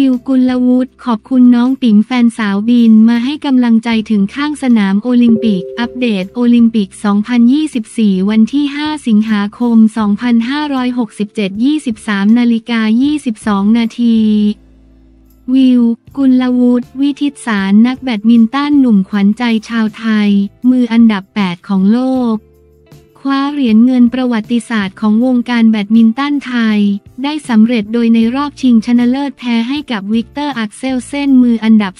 วิว กุลวุฒิขอบคุณน้องปิ๋มแฟนสาวบินมาให้กำลังใจถึงข้างสนามโอลิมปิกอัปเดตโอลิมปิก 2024 วันที่ 5 สิงหาคม 2567 23:22 นาทีวิว กุลวุฒิ วิทิตสารนักแบดมินตันหนุ่มขวัญใจชาวไทยมืออันดับ 8 ของโลกคว้าเหรียญเงินประวัติศาสตร์ของวงการแบดมินตันไทยได้สำเร็จโดยในรอบชิงชนะเลิศแพ้ให้กับวิกเตอร์ อักเซลเซนมืออันดับ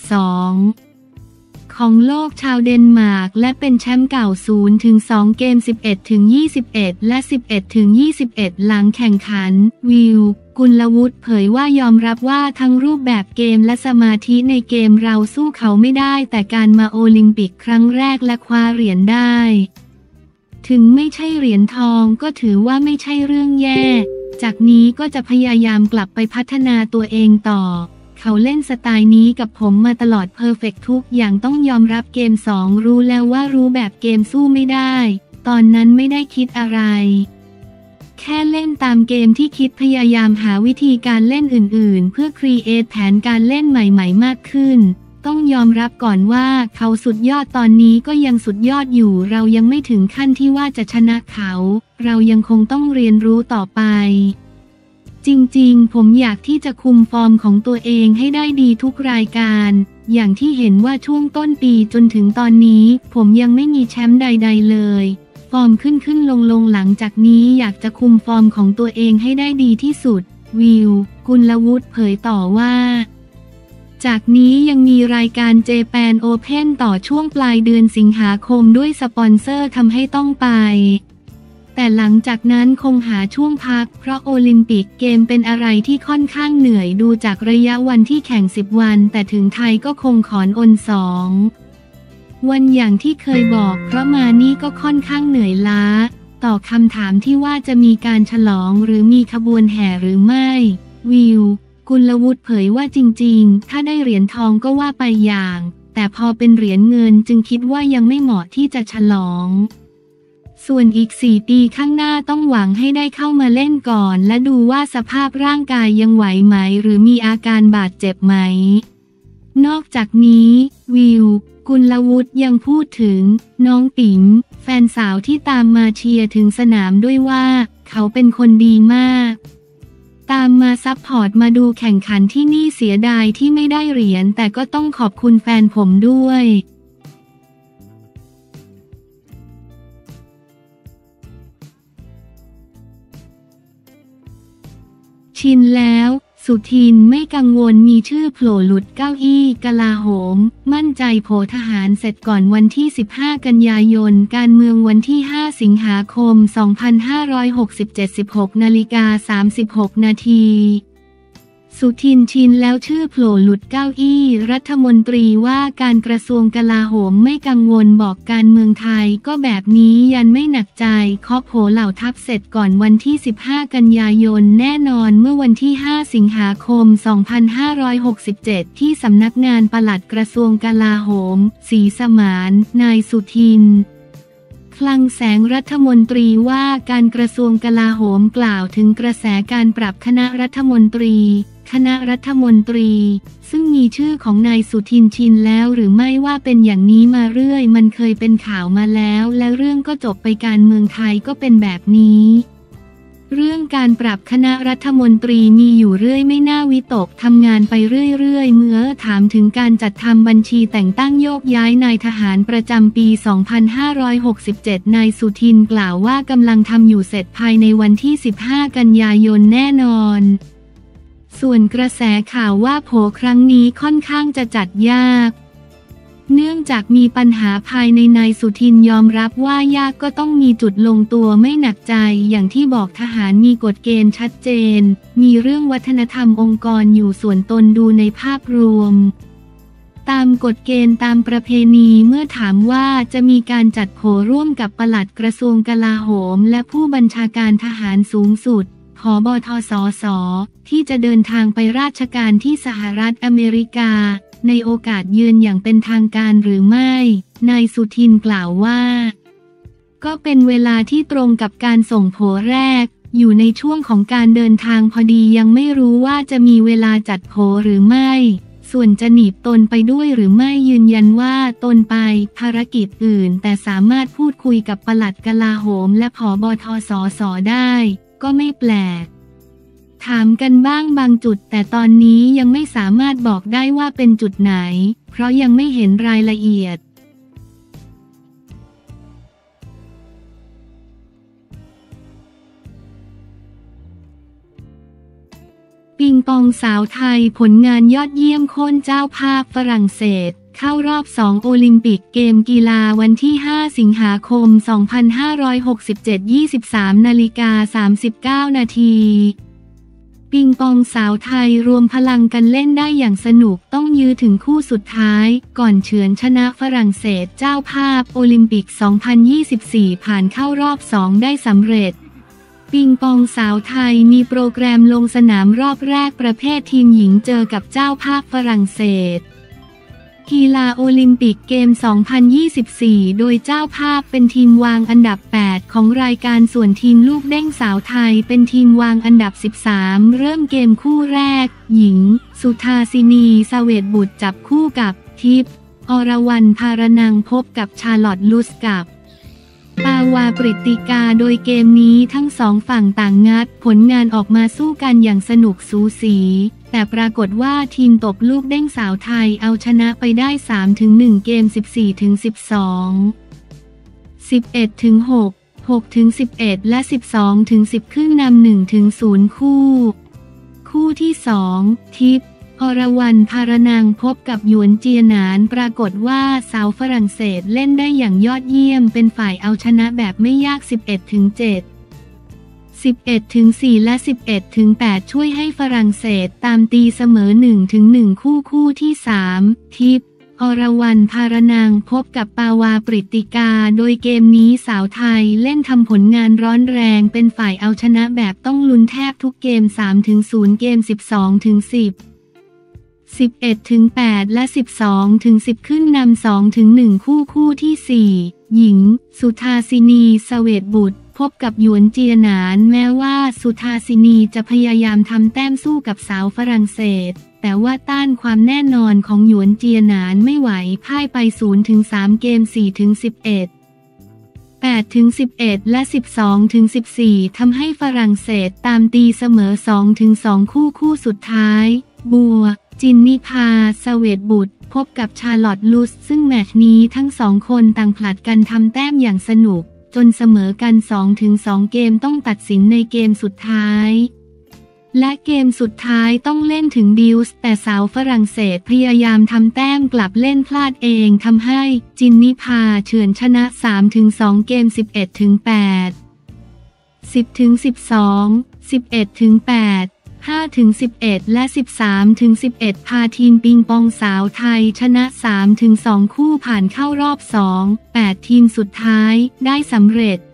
2 ของโลกชาวเดนมาร์กและเป็นแชมป์เก่า 0-2 เกม 11-21 และ 11-21 หลังแข่งขันวิว กุลวุฒิเผยว่ายอมรับว่าทั้งรูปแบบเกมและสมาธิในเกมเราสู้เขาไม่ได้แต่การมาโอลิมปิกครั้งแรกและคว้าเหรียญได้ถึงไม่ใช่เหรียญทองก็ถือว่าไม่ใช่เรื่องแย่จากนี้ก็จะพยายามกลับไปพัฒนาตัวเองต่อเขาเล่นสไตล์นี้กับผมมาตลอดเพอร์เฟกทุกอย่างต้องยอมรับเกม 2รู้แล้วว่ารู้แบบเกมสู้ไม่ได้ตอนนั้นไม่ได้คิดอะไรแค่เล่นตามเกมที่คิดพยายามหาวิธีการเล่นอื่นๆเพื่อครีเอทแผนการเล่นใหม่ๆมากขึ้นต้องยอมรับก่อนว่าเขาสุดยอดตอนนี้ก็ยังสุดยอดอยู่เรายังไม่ถึงขั้นที่ว่าจะชนะเขาเรายังคงต้องเรียนรู้ต่อไปจริงๆผมอยากที่จะคุมฟอร์มของตัวเองให้ได้ดีทุกรายการอย่างที่เห็นว่าช่วงต้นปีจนถึงตอนนี้ผมยังไม่มีแชมป์ใดๆเลยฟอร์มขึ้นลงหลังจากนี้อยากจะคุมฟอร์มของตัวเองให้ได้ดีที่สุดวิว กุลวุฒิเผยต่อว่าจากนี้ยังมีรายการเจแปนโอเพ่นต่อช่วงปลายเดือนสิงหาคมด้วยสปอนเซอร์ทำให้ต้องไปแต่หลังจากนั้นคงหาช่วงพักเพราะโอลิมปิกเกมเป็นอะไรที่ค่อนข้างเหนื่อยดูจากระยะวันที่แข่ง10 วันแต่ถึงไทยก็คงขอนอน2 วันอย่างที่เคยบอกเพราะมานี่ก็ค่อนข้างเหนื่อยล้าต่อคำถามที่ว่าจะมีการฉลองหรือมีขบวนแห่หรือไม่วิว กุลวุฒิเผยว่าจริงๆถ้าได้เหรียญทองก็ว่าไปอย่างแต่พอเป็นเหรียญเงินจึงคิดว่ายังไม่เหมาะที่จะฉลองส่วนอีก4 ปีข้างหน้าต้องหวังให้ได้เข้ามาเล่นก่อนและดูว่าสภาพร่างกายยังไหวไหมหรือมีอาการบาดเจ็บไหมนอกจากนี้วิว กุลวุฒิยังพูดถึงน้องปิ๋มแฟนสาวที่ตามมาเชียร์ถึงสนามด้วยว่าเขาเป็นคนดีมากตามมาซัพพอร์ตมาดูแข่งขันที่นี่เสียดายที่ไม่ได้เหรียญแต่ก็ต้องขอบคุณแฟนผมด้วยชินแล้วสุทินไม่กังวลมีชื่อโผล่หลุดเก้าอี้กลาโหมมั่นใจโผทหารเสร็จก่อนวันที่ 15 กันยายนการเมืองวันที่ 5 สิงหาคม 2567 16:36 นาทีสุทินชินแล้วชื่อโผล่หลุดเก้าอี้รัฐมนตรีว่าการกระทรวงกลาโหมไม่กังวลบอกการเมืองไทยก็แบบนี้ยันไม่หนักใจเคาะโผเหล่าทัพเสร็จก่อนวันที่ 15 กันยายนแน่นอนเมื่อวันที่ 5 สิงหาคม 2567 ที่สำนักงานปลัดกระทรวงกลาโหมศรีสมานนายสุทินคลังแสงรัฐมนตรีว่าการกระทรวงกลาโหมกล่าวถึงกระแสการปรับคณะรัฐมนตรีซึ่งมีชื่อของนายสุทินชินแล้วหรือไม่ว่าเป็นอย่างนี้มาเรื่อยมันเคยเป็นข่าวมาแล้วและเรื่องก็จบไปการเมืองไทยก็เป็นแบบนี้เรื่องการปรับคณะรัฐมนตรีมีอยู่เรื่อยไม่น่าวิตกทำงานไปเรื่อยเมื่อถามถึงการจัดทำบัญชีแต่งตั้งโยกย้ายนายทหารประจำปี 2567 นายสุทินกล่าวว่ากำลังทำอยู่เสร็จภายในวันที่ 15 กันยายนแน่นอนส่วนกระแสข่าวว่าโผครั้งนี้ค่อนข้างจะจัดยากเนื่องจากมีปัญหาภายในนายสุทินยอมรับว่ายากก็ต้องมีจุดลงตัวไม่หนักใจอย่างที่บอกทหารมีกฎเกณฑ์ชัดเจนมีเรื่องวัฒนธรรมองค์กรอยู่ส่วนตนดูในภาพรวมตามกฎเกณฑ์ตามประเพณีเมื่อถามว่าจะมีการจัดโผร่วมกับปลัดกระทรวงกลาโหมและผู้บัญชาการทหารสูงสุดผบทสสที่จะเดินทางไปราชการที่สหรัฐอเมริกาในโอกาสเยือนอย่างเป็นทางการหรือไม่นายสุทินกล่าวว่าก็เป็นเวลาที่ตรงกับการส่งโผแรกอยู่ในช่วงของการเดินทางพอดียังไม่รู้ว่าจะมีเวลาจัดโผหรือไม่ส่วนจะหนีบตนไปด้วยหรือไม่ยืนยันว่าตนไปภารกิจอื่นแต่สามารถพูดคุยกับปลัดกลาโหมและผบทสสได้ก็ไม่แปลกถามกันบ้างบางจุดแต่ตอนนี้ยังไม่สามารถบอกได้ว่าเป็นจุดไหนเพราะยังไม่เห็นรายละเอียดปิงปองสาวไทยผลงานยอดเยี่ยมโค่นเจ้าภาพฝรั่งเศสเข้ารอบ2โอลิมปิกเกมกีฬาวันที่5สิงหาคม2567 23:39 นาทีปิงปองสาวไทยรวมพลังกันเล่นได้อย่างสนุกต้องยื้อถึงคู่สุดท้ายก่อนเฉือนชนะฝรั่งเศสเจ้าภาพโอลิมปิก 2024 ผ่านเข้ารอบ2ได้สำเร็จปิงปองสาวไทยมีโปรแกรมลงสนามรอบแรกประเภททีมหญิงเจอกับเจ้าภาพฝรั่งเศสกีฬาโอลิมปิกเกม 2024 โดยเจ้าภาพเป็นทีมวางอันดับ 8 ของรายการส่วนทีมลูกเด้งสาวไทยเป็นทีมวางอันดับ 13 เริ่มเกมคู่แรกหญิงสุธาสินี เสวตบุตรจับคู่กับทิพย์อรวรรณ ภารนังพบกับชาร์ลอตต์ลุสกับปาวา ปริตติกาโดยเกมนี้ทั้งสองฝั่งต่างงัดผลงานออกมาสู้กันอย่างสนุกสูสีแต่ปรากฏว่าทีมตบลูกเด้งสาวไทยเอาชนะไปได้ 3-1 เกม 14-12 11-6 6-11 และ 12-10 ขึ้นนำ 1-0 คู่ที่ 2 ทิพย์อรวรรณ ภารนังพบกับหยวนเจียหนานปรากฏว่าสาวฝรั่งเศสเล่นได้อย่างยอดเยี่ยมเป็นฝ่ายเอาชนะแบบไม่ยาก 11-7 11-4 และ 11-8 ช่วยให้ฝรั่งเศสตามตีเสมอ 1-1 คู่ที่ 3 ทิพย์อรวรรณ ภารนังพบกับปาวา ปริตติกาโดยเกมนี้สาวไทยเล่นทำผลงานร้อนแรงเป็นฝ่ายเอาชนะแบบต้องลุ้นแทบทุกเกม 3-0 เกม 12-10 11-8 และ 12-10 ขึ้นนำ 2-1 คู่ที่ 4 หญิงสุธาสินี เสวตบุตรพบกับหยวนเจียหนานแม้ว่าสุธาสินีจะพยายามทำแต้มสู้กับสาวฝรั่งเศสแต่ว่าต้านความแน่นอนของหยวนเจียหนานไม่ไหวพ่ายไป 0-3 เกม 4-11 8-11 และ 12-14 ทำให้ฝรั่งเศสตามตีเสมอ 2-2 คู่สุดท้ายบัวจินนิภา เสวตบุตรพบกับชาร์ลอตต์ลุสซึ่งแมตช์นี้ทั้งสองคนต่างผลัดกันทำแต้มอย่างสนุกจนเสมอกัน 2-2 เกมต้องตัดสินในเกมสุดท้ายและเกมสุดท้ายต้องเล่นถึงดิวส์แต่สาวฝรั่งเศสพยายามทำแต้มกลับเล่นพลาดเองทำให้จินนิภาเฉือนชนะ 3-2 เกม 11-8 10-12 11-8 5-11 และ 13-11 พาทีมปิงปองสาวไทยชนะ 3-2 คู่ผ่านเข้ารอบ 2 8 ทีมสุดท้ายได้สำเร็จ